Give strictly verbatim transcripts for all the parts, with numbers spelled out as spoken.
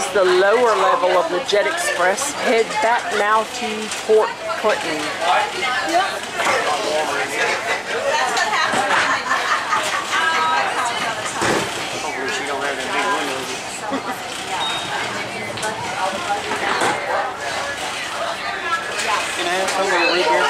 the lower level of the Jet Express. Head back now to Port Clinton. Hopefully she don't have that big windows. Can I have somebody to leave here?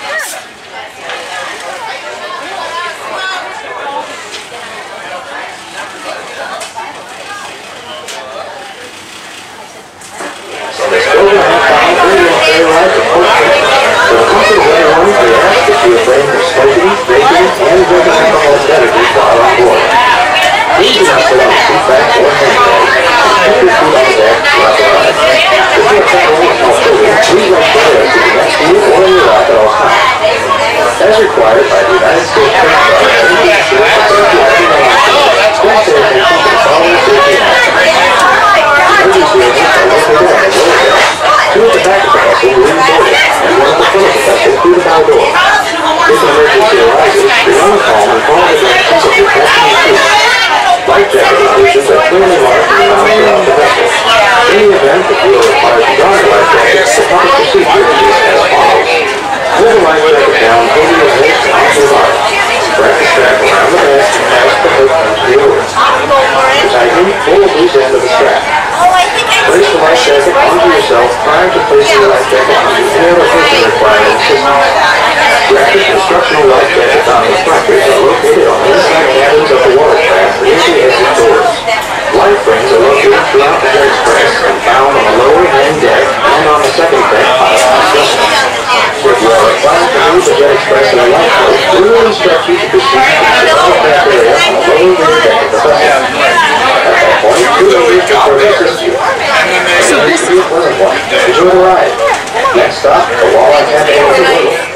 So let's go ahead and find a radio ferry ride to Port Clinton. For the comfort of everyone, we ask that you refrain from smoking, drinking, and drinking alcoholic beverages while on board. Please do not sit on the seat back or handbag, and keep your feet on the deck throughout the ride. If you are traveling with small children, please run further to the next to you or in your lap at all times. As required by the United States Coast Guard, please be sure to protect your everyday life. Stay safe and keep the following safety actions. Emergency exits are located on the lower deck. Two at the back of the vessel will leave boarded, and one at the front of the vessel through the bow door. If an emergency arises, be on the call and follow the directions of your captain and crew. Life jacket stations are clearly marked and found throughout the vessel. In the event that you are required to don a life jacket, the proper procedure is as follows. Pull the life jacket down over your head and onto the bottom. Wrap the strap around the mast and pass the hook onto the oars. To tighten, pull the loose end of the strap. Place the life jacket onto yourself prior to placing the life jacket onto any other person requiring assistance. Rapid instructional life jackets on the placards are located on the inside cabins of the watercraft near the exit doors. Life rings are located throughout the Jet Express and found on the lower main deck and on the second deck pile on the vessel. If you are required to use the Jet Express in a lifeboat, we will instruct you to proceed to the watercraft area on the lower rear deck of the vessel. At that point, two ladies will assist you. So this is a pleasant one. Enjoy the ride. Next stop, the Walleye Cafe of the World.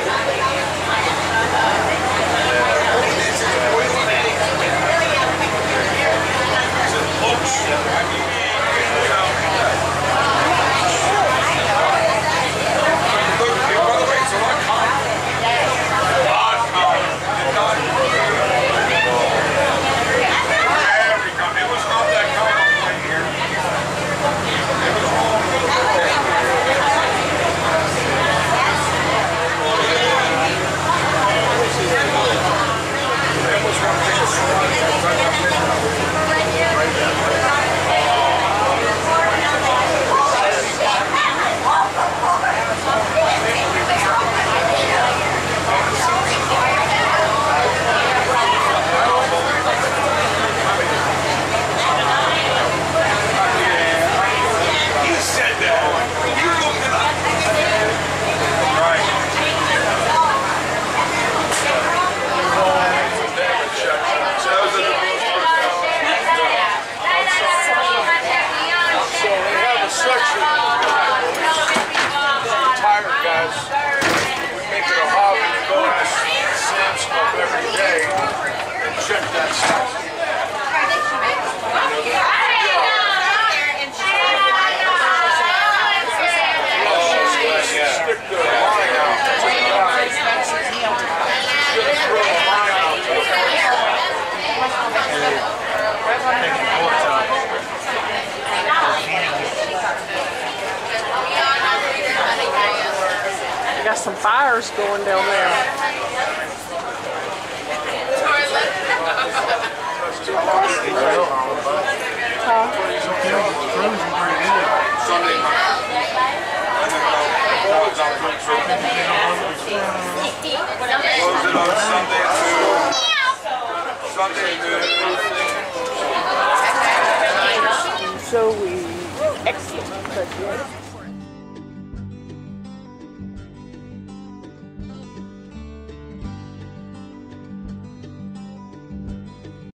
Check that stuff. Stick the line out. I got some fires going down there. Close it on Sunday too. Sunday too. So we exit the jet.